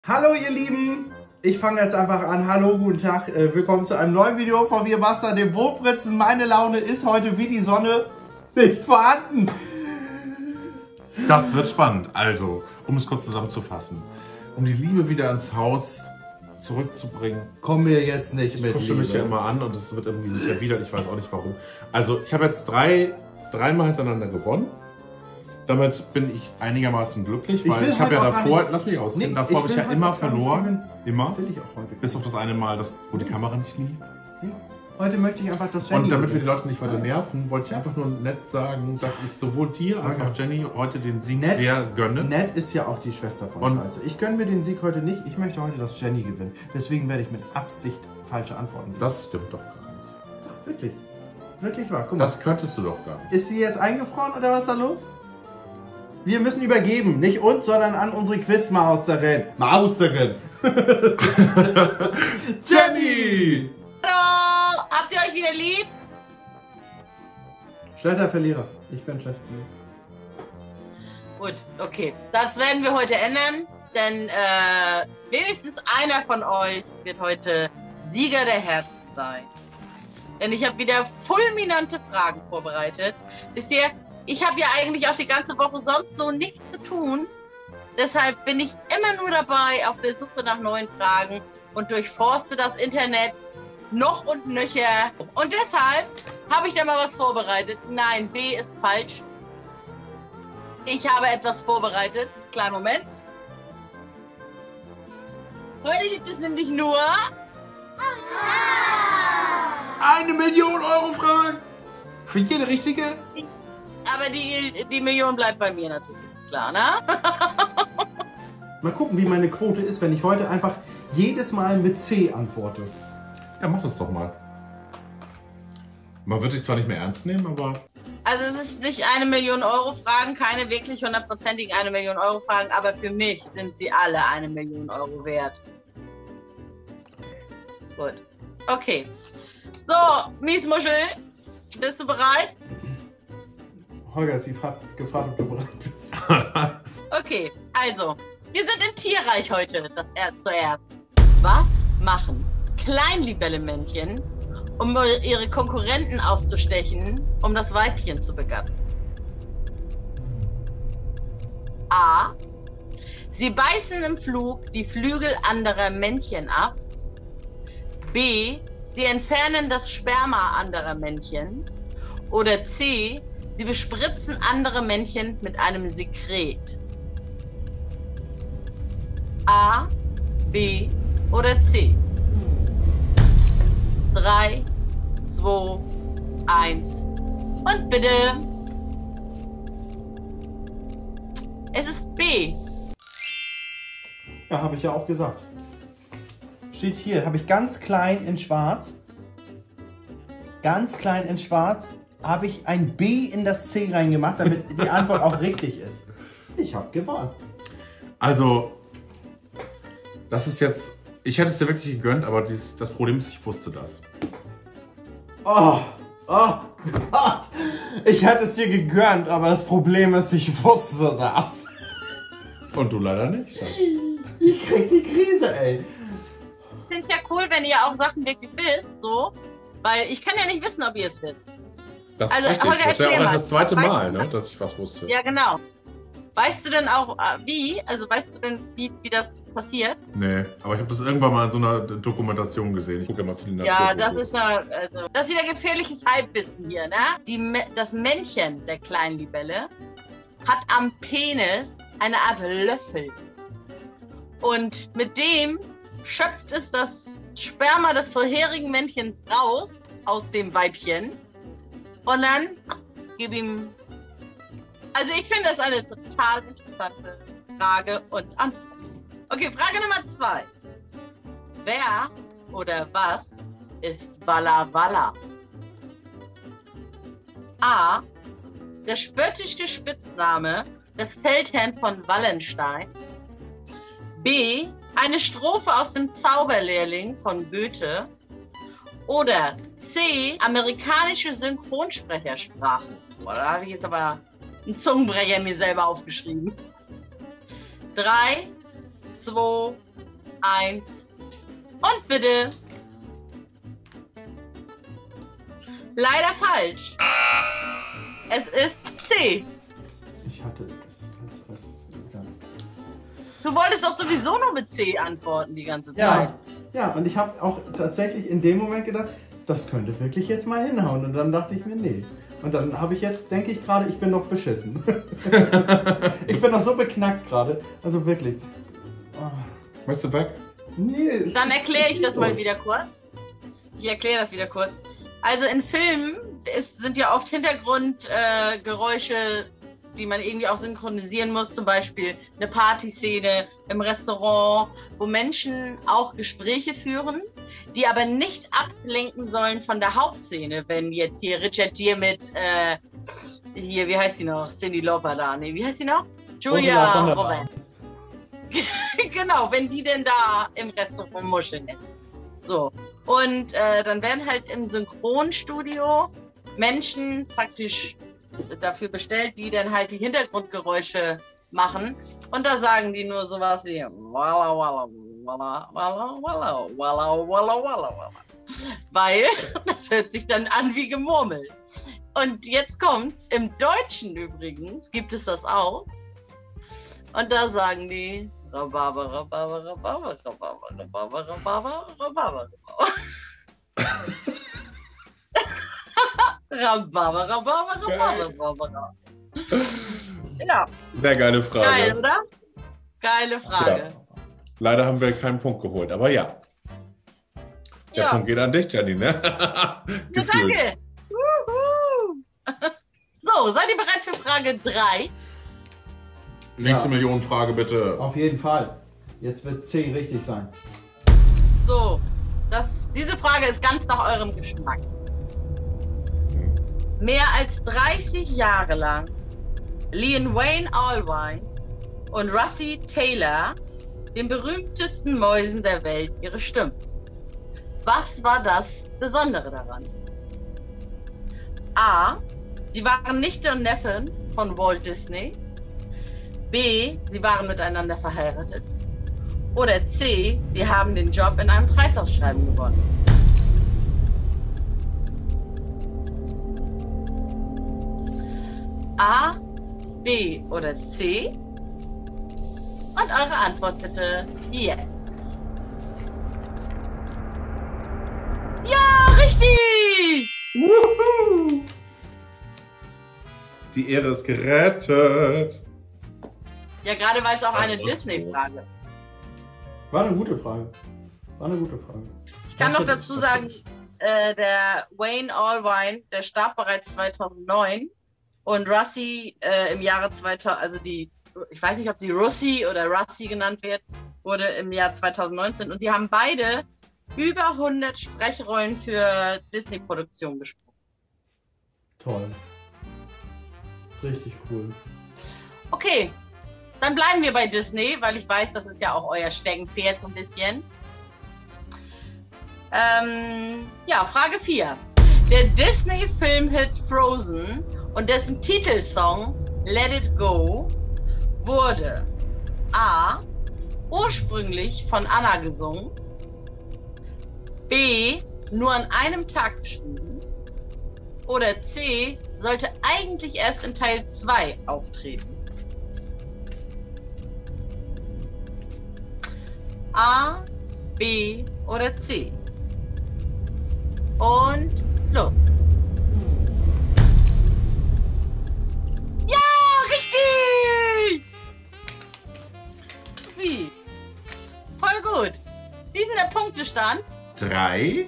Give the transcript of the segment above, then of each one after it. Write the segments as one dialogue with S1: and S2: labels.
S1: Hallo ihr Lieben, ich fange jetzt einfach an. Hallo, guten Tag, willkommen zu einem neuen Video von mir, Basta, dem Wohlpritzen. Meine Laune ist heute wie die Sonne nicht vorhanden.
S2: Das wird spannend. Also, um es kurz zusammenzufassen, um die Liebe wieder ins Haus zurückzubringen.
S1: Kommen wir jetzt nicht mit
S2: Ich mich ja immer an und es wird irgendwie nicht erwidert. Ich weiß auch nicht warum. Also, ich habe jetzt dreimal hintereinander gewonnen. Damit bin ich einigermaßen glücklich, weil ich habe ja davor, lass mich ausreden, davor habe ich ja immer verloren. Immer.
S1: Will ich auch heute.
S2: Bis auf das eine Mal, wo die Kamera nicht lief.
S1: Ja. Heute möchte ich einfach das Jenny.
S2: Und damit wir die Leute nicht weiter nerven, wollte ich einfach nur nett sagen, dass ich sowohl dir als auch Jenny heute den Sieg sehr gönne.
S1: Nett ist ja auch die Schwester von Scheiße. Ich gönne mir den Sieg heute nicht. Ich möchte heute, dass Jenny gewinnt. Deswegen werde ich mit Absicht falsche Antworten geben.
S2: Das stimmt doch gar nicht.
S1: Doch, wirklich. Wirklich wahr. Guck mal.
S2: Das könntest du doch gar nicht.
S1: Ist sie jetzt eingefroren oder was ist da los? Wir müssen übergeben. Nicht uns, sondern an unsere Quizmausterin. Mausterin.
S2: Jenny!
S3: Hallo! Habt ihr euch wieder lieb?
S1: Schlechter Verlierer. Ich bin schlechter Verlierer.
S3: Gut, okay. Das werden wir heute ändern, denn wenigstens einer von euch wird heute Sieger der Herzen sein. Denn ich habe wieder fulminante Fragen vorbereitet. Wisst ihr, ich habe ja eigentlich auch die ganze Woche sonst so nichts zu tun. Deshalb bin ich immer nur dabei auf der Suche nach neuen Fragen und durchforste das Internet noch und nöcher. Und deshalb habe ich da mal was vorbereitet. Nein, B ist falsch. Ich habe etwas vorbereitet. Kleinen Moment. Heute gibt es nämlich nur
S2: 1 Million Euro Fragen! Für jede richtige?
S3: Aber die Million bleibt bei mir natürlich, ist klar, ne?
S1: Mal gucken, wie meine Quote ist, wenn ich heute einfach jedes Mal mit C antworte.
S2: Ja, mach das doch mal. Man wird dich zwar nicht mehr ernst nehmen, aber...
S3: Also es ist nicht 1 Million Euro Fragen, keine wirklich hundertprozentigen 1 Million Euro Fragen, aber für mich sind sie alle 1 Million Euro wert. Gut. Okay. So, Miesmuschel, bist du bereit?
S1: Holger, sie hat gefragt, ob du bereit bist.
S3: Okay, also, wir sind im Tierreich heute, zuerst. Was machen Kleinlibellemännchen, um ihre Konkurrenten auszustechen, um das Weibchen zu begatten? A. Sie beißen im Flug die Flügel anderer Männchen ab. B. Sie entfernen das Sperma anderer Männchen. Oder C. Sie bespritzen andere Männchen mit einem Sekret. A, B oder C? 3, 2, 1 und bitte. Es ist B.
S1: Ja, habe ich ja auch gesagt. Steht hier, habe ich ganz klein in schwarz. Ganz klein in schwarz habe ich ein B in das C reingemacht, damit die Antwort auch richtig ist. Ich habe gewonnen.
S2: Also, das ist jetzt... Ich hätte es dir wirklich gegönnt, aber das Problem ist, ich wusste das.
S1: Oh Gott. Ich hätte es dir gegönnt, aber das Problem ist, ich wusste das.
S2: Und du leider nicht, Schatz.
S1: Ich krieg die Krise, ey.
S3: Ich finde es ja cool, wenn ihr auch Sachen wirklich wisst, so. Weil ich kann ja nicht wissen, ob ihr es wisst.
S2: Das ist
S3: Also,
S2: richtig.
S3: Holger,
S2: Das ist ja auch
S3: erzähl
S2: erst
S3: mal.
S2: das zweite
S3: Weißt
S2: Mal,
S3: du-
S2: ne, dass ich was wusste.
S3: Ja, genau. Weißt du denn auch, wie? Also weißt du denn, wie das passiert?
S2: Nee, aber ich habe das irgendwann mal in so einer Dokumentation gesehen. Ich gucke immer viel nach.
S3: Ja, das ist das ist wieder gefährliches Halbwissen hier, ne? Das Männchen der kleinen Libelle hat am Penis eine Art Löffel. Und mit dem schöpft es das Sperma des vorherigen Männchens raus, aus dem Weibchen. Und dann gib ihm... Also ich finde das eine total interessante Frage und Antwort. Okay, Frage Nummer 2. Wer oder was ist Walla Walla? A. Der spöttische Spitzname des Feldherrn von Wallenstein. B. Eine Strophe aus dem Zauberlehrling von Goethe. Oder C. Amerikanische Synchronsprechersprachen. Boah, da habe ich jetzt aber einen Zungenbrecher mir selber aufgeschrieben. 3, 2, 1 und bitte. Leider falsch. Es ist C.
S1: Ich hatte es als erstes gedacht.
S3: Du wolltest doch sowieso nur mit C antworten die ganze Zeit.
S1: Ja, ja, und ich habe auch tatsächlich in dem Moment gedacht, das könnte wirklich jetzt mal hinhauen. Und dann dachte ich mir, nee. Und dann habe ich jetzt, denke ich gerade, ich bin noch beschissen. Ich bin noch so beknackt gerade. Also wirklich. Oh.
S2: Möchtest du weg?
S1: Nee,
S3: Dann erkläre ich das mal wieder kurz. Ich erkläre das wieder kurz. Also in Filmen sind ja oft Hintergrundgeräusche, die man irgendwie auch synchronisieren muss. Zum Beispiel eine Partyszene im Restaurant, wo Menschen auch Gespräche führen, die aber nicht ablenken sollen von der Hauptszene. Wenn jetzt hier Richard Gere mit, hier, wie heißt sie noch? Cyndi Lauper da. Nee, wie heißt sie noch? Julia Roberts. Genau, wenn die denn da im Restaurant muscheln essen. So. Und dann werden halt im Synchronstudio Menschen praktisch dafür bestellt, die dann halt die Hintergrundgeräusche machen. Und da sagen die nur sowas wie walla walla walla walla walla walla walla walla walla. Weil das hört sich dann an wie Gemurmel. Und jetzt kommt's. Im Deutschen übrigens gibt es das auch. Und da sagen die Rhabarber, Rhabarber, Rhabarber, Rhabarber, Rhabarber, Rhabarber, Rhabarber, Rhabarber, Rhabarber, Rhabarber. Ja.
S2: Sehr geile Frage.
S3: Geil, oder? Geile Frage.
S2: Ja. Leider haben wir keinen Punkt geholt, aber ja. Der Punkt geht an dich, Jenny, ne? Gefühlt.
S3: Danke. So, seid ihr bereit für Frage 3?
S2: Nächste Millionenfrage bitte.
S1: auf jeden Fall. Jetzt wird C richtig sein.
S3: So, diese Frage ist ganz nach eurem Geschmack. Mehr als 30 Jahre lang liehen Wayne Allwine und Russi Taylor den berühmtesten Mäusen der Welt ihre Stimmen. Was war das Besondere daran? A. Sie waren Nichte und Neffen von Walt Disney. B. Sie waren miteinander verheiratet. Oder C. Sie haben den Job in einem Preisausschreiben gewonnen. A, B oder C? Und eure Antwort bitte jetzt. Ja, richtig!
S1: Wuhu!
S2: Die Ehre ist gerettet.
S3: Ja, gerade weil es auch eine
S2: Was ist
S3: Disney-Frage ist.
S1: War eine gute Frage. War eine gute Frage.
S3: Ich kann noch dazu sagen, der Wayne Allwine, der starb bereits 2009 und Russi im Jahre 2000, also ich weiß nicht, ob sie Russi oder Russi genannt wird, wurde im Jahr 2019 und die haben beide über 100 Sprechrollen für Disney-Produktionen gesprochen.
S1: Toll. Richtig cool.
S3: Okay, dann bleiben wir bei Disney, weil ich weiß, das ist ja auch euer Steckenpferd so ein bisschen. Ja, Frage 4. Der Disney-Filmhit Frozen und dessen Titelsong Let It Go wurde A. ursprünglich von Anna gesungen, B. nur an einem Tag geschrieben oder C. sollte eigentlich erst in Teil 2 auftreten. A, B oder C. Und los. Ja, richtig! Wie? Voll gut. Wie ist denn der Punktestand?
S2: 3:2.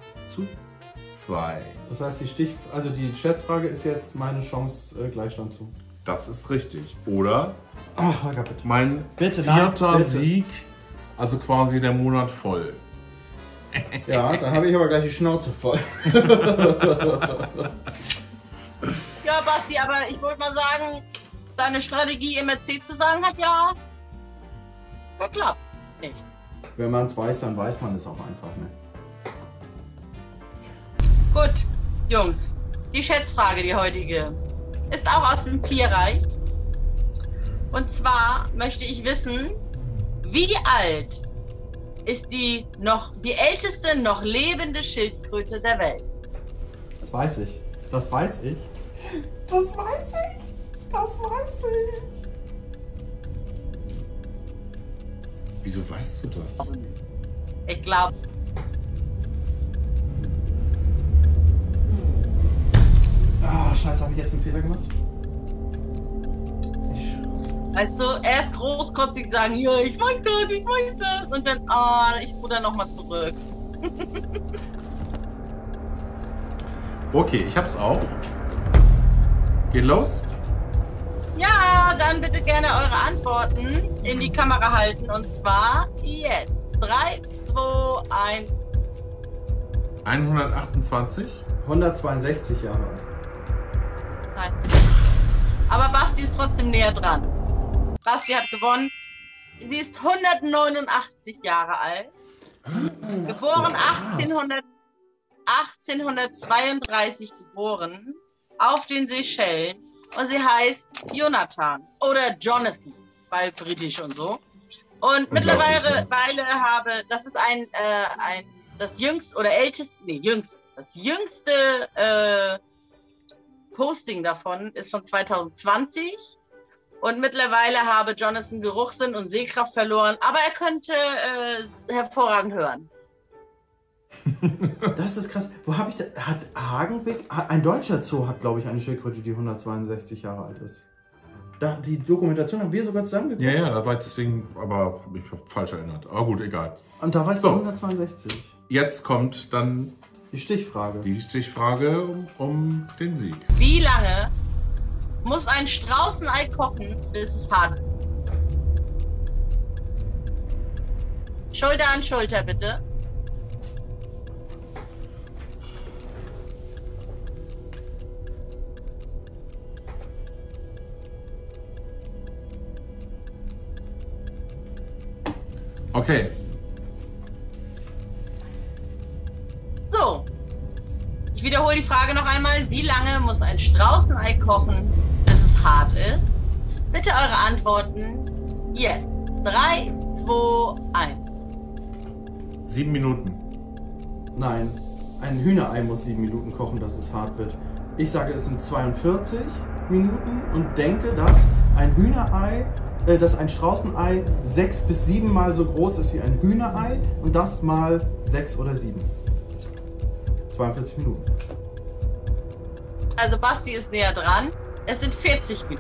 S1: Das heißt, die Schätzfrage ist jetzt meine Chance, Gleichstand zu.
S2: Das ist richtig. Oder
S1: Ach, Holger, bitte.
S2: mein
S1: Bitte,
S2: vierter
S1: nein, bitte.
S2: Sieg, also quasi der Monat voll.
S1: Ja, dann habe ich aber gleich die Schnauze voll.
S3: Ja, Basti, aber ich wollte mal sagen, deine Strategie immer C zu sagen hat ja geklappt. Nicht.
S1: Wenn man es weiß, dann weiß man es auch einfach, ne?
S3: Gut, Jungs, die Schätzfrage, die heutige, ist auch aus dem Tierreich. Und zwar möchte ich wissen, wie alt ist die älteste noch lebende Schildkröte der Welt?
S1: Das weiß ich. Das weiß ich. Das weiß ich. Das weiß ich.
S2: Wieso weißt du das?
S3: Ich glaube.
S1: Ah, scheiße, habe ich jetzt einen Fehler gemacht?
S3: Weißt du, erst großkotzig sagen, ja, ich weiß das. Und dann, ich ruder nochmal zurück.
S2: Okay, ich hab's auch. Geht los?
S3: Ja, dann bitte gerne eure Antworten in die Kamera halten. Und zwar jetzt. 3, 2, 1.
S2: 128.
S1: 162 Jahre alt.
S3: Nein. Aber Basti ist trotzdem näher dran. Basti hat gewonnen. Sie ist 189 Jahre alt. Geboren 1832 geboren. Auf den Seychellen. Und sie heißt Jonathan. Oder Jonathan. Weil britisch und so. Und mittlerweile das ist das jüngste oder älteste, das jüngste Posting davon ist von 2020 und mittlerweile habe Jonathan Geruchssinn und Sehkraft verloren, aber er könnte hervorragend hören.
S1: Das ist krass. Wo habe ich da? Hat Hagenbeck, ein deutscher Zoo hat, glaube ich, eine Schildkröte, die 162 Jahre alt ist. Die Dokumentation haben wir sogar zusammengeguckt.
S2: Ja, da war ich deswegen, aber habe ich falsch erinnert. Aber gut, egal.
S1: Und da war es 162.
S2: Jetzt kommt dann
S1: die Stichfrage.
S2: Die Stichfrage um den Sieg.
S3: Wie lange muss ein Straußenei kochen, bis es hart ist? Schulter an Schulter, bitte.
S2: Okay.
S3: So. Ich wiederhole die Frage noch einmal. Wie lange muss ein Straußenei kochen, bis es hart ist? Bitte eure Antworten jetzt. 3, 2, 1.
S2: 7 Minuten.
S1: Nein. Ein Hühnerei muss 7 Minuten kochen, dass es hart wird. Ich sage, es sind 42 Minuten und denke, dass ein Straußenei 6 bis 7 Mal so groß ist wie ein Hühnerei und das mal 6 oder 7. 42 Minuten.
S3: Also Basti ist näher dran. Es sind 40 Minuten.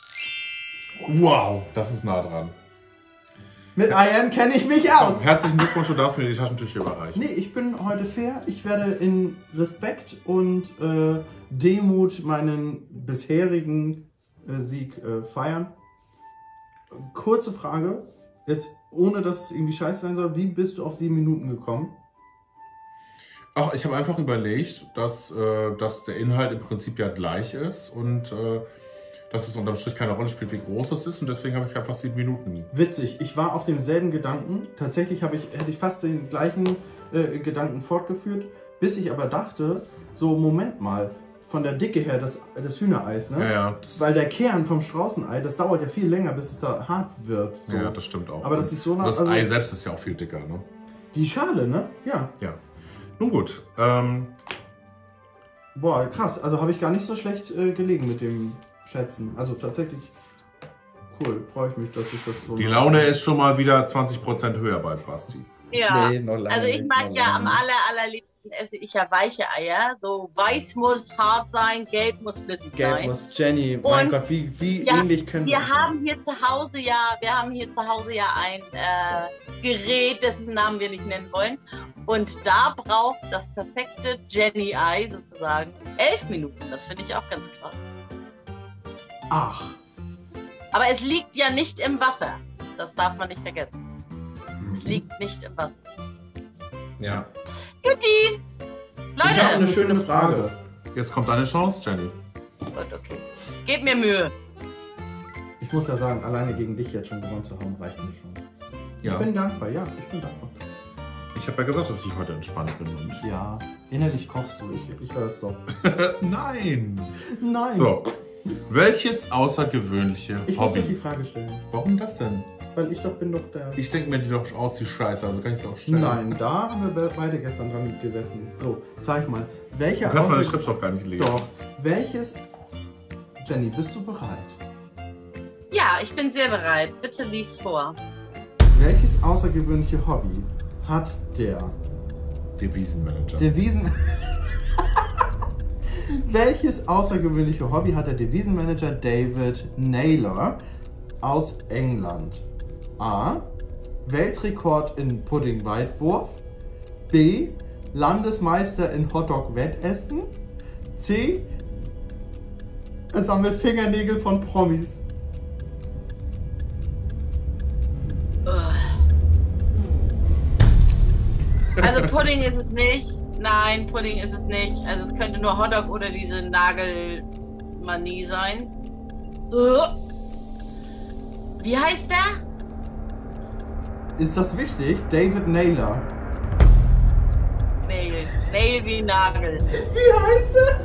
S2: Wow, das ist nah dran.
S1: Mit Eiern kenne ich mich aus.
S2: Herzlichen Glückwunsch, du darfst mir die Taschentücher überreichen.
S1: Nee, ich bin heute fair. Ich werde in Respekt und Demut meinen bisherigen Sieg feiern. Kurze Frage, jetzt ohne dass es irgendwie scheiße sein soll, wie bist du auf 7 Minuten gekommen?
S2: Ach, ich habe einfach überlegt, dass der Inhalt im Prinzip ja gleich ist und dass es unterm Strich keine Rolle spielt, wie groß es ist und deswegen habe ich einfach 7 Minuten.
S1: Witzig, ich war auf demselben Gedanken, tatsächlich hätte ich fast den gleichen Gedanken fortgeführt, bis ich aber dachte, so Moment mal, von der Dicke her des Hühnereis, ne?
S2: Ja,
S1: weil der Kern vom Straußenei, das dauert ja viel länger, bis es da hart wird. So.
S2: Ja, das stimmt auch.
S1: Aber das ist so nach,
S2: das Ei selbst ist ja auch viel dicker, ne?
S1: Die Schale, ne? Ja.
S2: Ja. Nun gut.
S1: Boah, krass. Also habe ich gar nicht so schlecht gelegen mit dem Schätzen. Also tatsächlich cool. Freue ich mich, dass ich das so...
S2: Die Laune ist schon mal wieder 20% höher bei Basti.
S3: Ja, nee, also ich mag ja am allerliebsten esse ich ja weiche Eier. So weiß muss hart sein, gelb muss flüssig sein.
S1: Gelb muss, Jenny, mein Gott, wie ähnlich können wir
S3: Wir haben hier zu Hause ja ein Gerät, dessen Namen wir nicht nennen wollen. Und da braucht das perfekte Jenny-Ei sozusagen 11 Minuten. Das finde ich auch ganz krass.
S1: Ach.
S3: Aber es liegt ja nicht im Wasser. Das darf man nicht vergessen. Es liegt nicht im Wasser.
S2: Ja.
S3: Jutti! Leute!
S1: Ich habe eine schöne Frage.
S2: Jetzt kommt deine Chance, Jenny.
S3: Gut, okay. Ich gebe mir Mühe.
S1: Ich muss ja sagen, alleine gegen dich jetzt schon gewonnen zu haben, reicht mir schon.
S2: Ja.
S1: Ich bin dankbar, ja, ich bin dankbar.
S2: Ich habe ja gesagt, dass ich heute entspannt bin. Und
S1: ja, innerlich kochst du, ich höre es doch.
S2: Nein!
S1: Nein!
S2: So, welches außergewöhnliche
S1: Ich muss dir die Frage stellen.
S2: Warum das denn?
S1: weil ich bin doch der...
S2: Ich denke mir die doch aus, die Scheiße, also kann ich es auch stellen.
S1: Nein, da haben wir beide gestern dran gesessen. So, zeig mal.
S2: Du kannst meine Schrift doch gar nicht lesen.
S1: Doch. Welches... Jenny, bist du bereit?
S3: Ja, ich bin sehr bereit. Bitte lies vor.
S1: Welches außergewöhnliche Hobby hat der
S2: Devisenmanager.
S1: Welches außergewöhnliche Hobby hat der Devisenmanager David Naylor aus England? A. Weltrekord in Pudding-Weitwurf. B. Landesmeister in Hotdog-Wettessen. C. Er sammelt Fingernägel von Promis.
S3: Also Pudding ist es nicht. Nein, Pudding ist es nicht. Also es könnte nur Hotdog oder diese Nagelmanie sein. Wie heißt der?
S1: Ist das wichtig? David Naylor.
S3: Nail. Nail wie Nagel.
S1: Wie heißt er?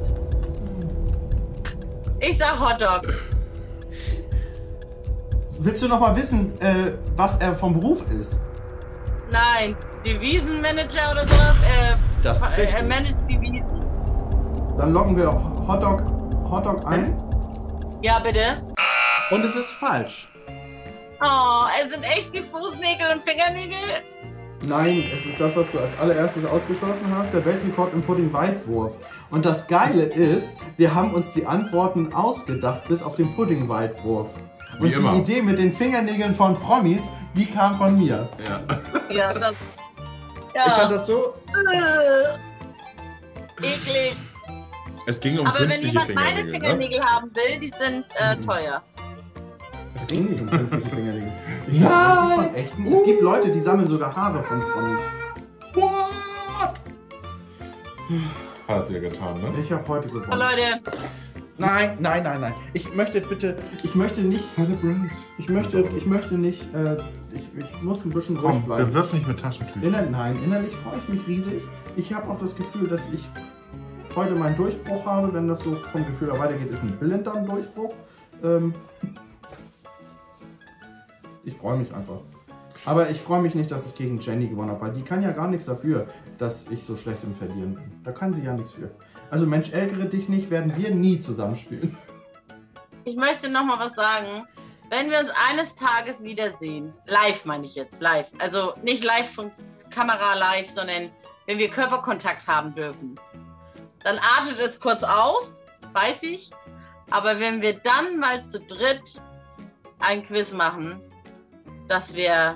S3: Ich sag Hotdog.
S1: Willst du noch mal wissen, was er vom Beruf ist?
S3: Nein, Devisenmanager oder sowas.
S1: Das ist richtig.
S3: Er managt Devisen.
S1: Dann loggen wir Hotdog ein.
S3: Ja, bitte.
S1: Und es ist falsch.
S3: Oh, es sind echt die Fußnägel und Fingernägel?
S1: Nein, es ist das, was du als allererstes ausgeschlossen hast, der Weltrekord im Pudding-Weitwurf. Und das Geile ist, wir haben uns die Antworten ausgedacht bis auf den Pudding-Weitwurf. Und
S2: Wie immer.
S1: die Idee mit den Fingernägeln von Promis, die kam von mir.
S2: Ja.
S3: Ja, das... Ja.
S1: Ich fand das so...
S3: Eklig.
S2: Es ging um
S3: Aber wenn
S2: künstliche
S3: jemand meine
S2: Fingernägel, ne?
S3: Fingernägel haben will, die sind teuer.
S1: Es ging nicht um künstliche Fingernägel. Ich hab von echten. Es gibt Leute, die sammeln sogar Haare von Promis.
S2: What? Hat es wieder getan, ne?
S1: Ich habe heute gewonnen.
S3: Oh, Leute,
S1: Nein. Ich möchte nicht.
S2: Celebrate.
S1: Ich möchte nicht. Ich muss ein bisschen ruhig
S2: Komm,
S1: bleiben.
S2: bewirf nicht mit Taschentüchern.
S1: Innerlich freue ich mich riesig. Ich habe auch das Gefühl, dass ich heute meinen Durchbruch habe. Wenn das so vom Gefühl her weitergeht, ist ein Blinddarm-Durchbruch. Ich freue mich einfach. Aber ich freue mich nicht, dass ich gegen Jenny gewonnen habe, weil die kann ja gar nichts dafür, dass ich so schlecht im Verlieren bin. Da kann sie ja nichts für. Also Mensch, ärgere dich nicht, werden wir nie zusammenspielen.
S3: ich möchte noch mal was sagen. Wenn wir uns eines Tages wiedersehen, live meine ich jetzt, live, also nicht live von Kamera live, sondern wenn wir Körperkontakt haben dürfen, dann artet es kurz aus, weiß ich, aber wenn wir dann mal zu dritt ein Quiz machen, das wäre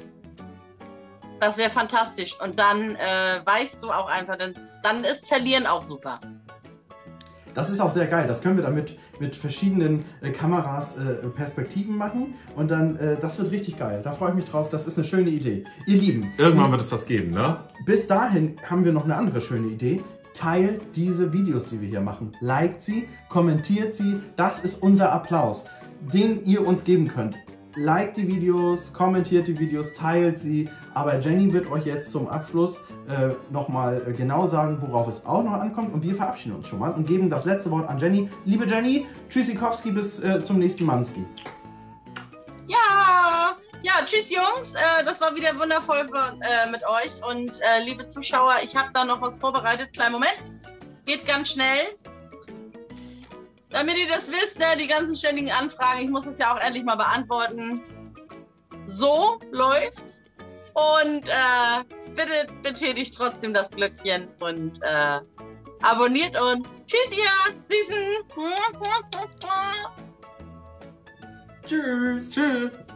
S3: fantastisch. Und dann weißt du auch einfach, dann ist Verlieren auch super.
S1: Das ist auch sehr geil. Das können wir dann mit verschiedenen Kameras Perspektiven machen. Und dann, das wird richtig geil. Da freue ich mich drauf. Das ist eine schöne Idee. Ihr Lieben.
S2: Irgendwann wird es das geben, ne?
S1: Bis dahin haben wir noch eine andere schöne Idee. Teilt diese Videos, die wir hier machen. Liked sie, kommentiert sie. Das ist unser Applaus, den ihr uns geben könnt. Liked die Videos, kommentiert die Videos, teilt sie. Aber Jenny wird euch jetzt zum Abschluss nochmal genau sagen, worauf es auch noch ankommt. Und wir verabschieden uns schon mal und geben das letzte Wort an Jenny. Liebe Jenny, Tschüssikowski, bis zum nächsten Manski.
S3: Ja, tschüss Jungs, das war wieder wundervoll mit euch. Und liebe Zuschauer, ich habe da noch was vorbereitet. Kleinen Moment, geht ganz schnell. Damit ihr das wisst, ne, die ganzen ständigen Anfragen, ich muss es ja auch endlich mal beantworten. So läuft's. Und bitte betätigt trotzdem das Glöckchen und abonniert uns. Tschüss ihr Süßen.
S1: Tschüss.
S2: Tschüss.